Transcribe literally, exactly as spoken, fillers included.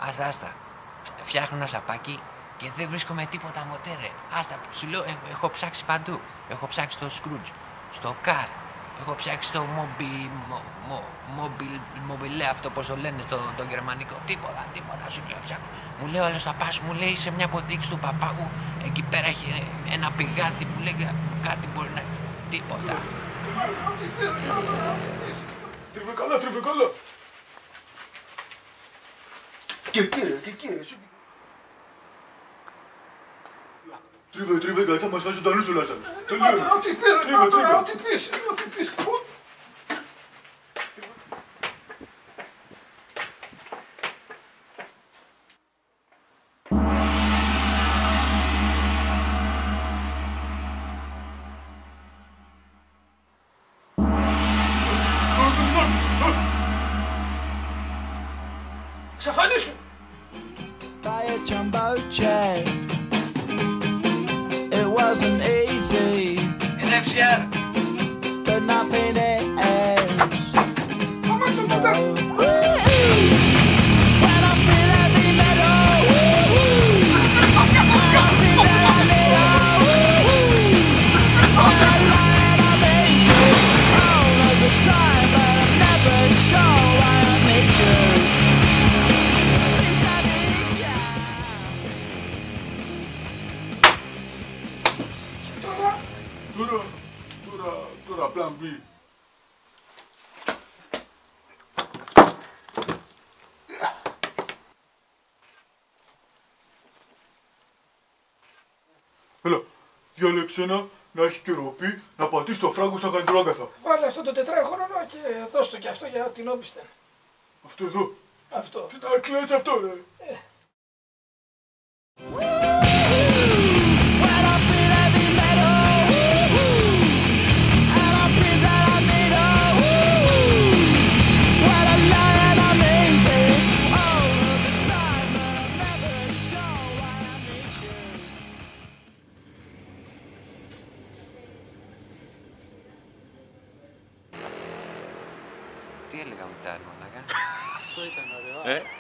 Άστα, άστα. Φτιάχνω ένα σαπάκι και δεν βρίσκομαι τίποτα μοτέρε. Άστα, σου λέω, έχω ψάξει παντού. Έχω ψάξει στο Scrooge, στο Car. Έχω ψάξει στο Mobil, Mobil, Mobile, αυτό πώς το λένε στο το γερμανικό. Τίποτα, τίποτα, σου λέω ψάχνω. Μου λέει ο άλλος θα πας, μου λέει σε μια αποδείξη του παπάγου. Εκεί πέρα έχει ένα πηγάδι, μου λέει κάτι μπορεί να... Τίποτα. Τρίβε καλά, τρίβε καλά. Και κύριε, και κύριε, σου... Τρίβε, τρίβε, κάτι θα μας φάσει το νου Λάζαρος. Τώρα ό,τι πεις, τώρα ό,τι πεις, ό,τι πεις. Εξαφανίσου! It wasn't easy, but nothing else. No. When I feel heavy metal, when I feel heavy metal, all the line I'm into, all of the time, but I'm never sure why I need you. Τώρα, τώρα, τώρα, plan B. Έλα, διάλεξε ένα να έχει και ροπή, να πατήσει το φράγκο στα χαντρόγκαθα. Βάλε αυτό το τετράχρονο και δώσ' το και αυτό για την όπισθεν. Αυτό εδώ. Αυτό. Τι τα κλαις αυτό, ρε. Ε. Τι έλεγα μετά, ρε μαλάκα. Αυτό ήταν ωραίο. Ε.